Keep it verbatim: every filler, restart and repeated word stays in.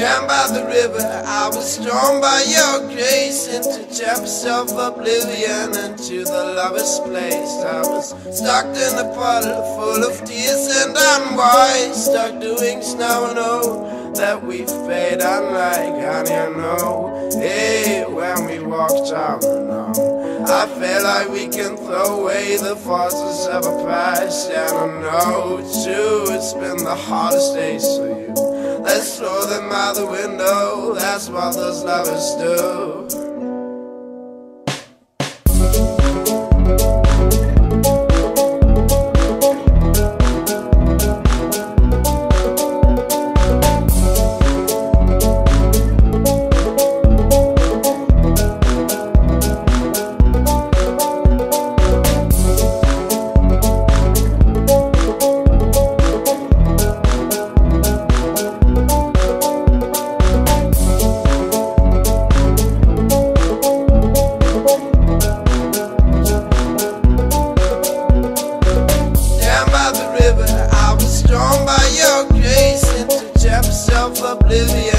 Down by the river, I was drawn by your grace into chambers of oblivion, into the lover's place. I was stuck in a puddle full of tears, and I'm wise, stuck doing now I know that we've paid unlike honey, I know. Hey, when we walked down the know, I feel like we can throw away the forces of a past, and I know too it's been the hardest days for you. Let's throw them out the window, that's what those lovers do. I was drawn by your grace into chambers of oblivion.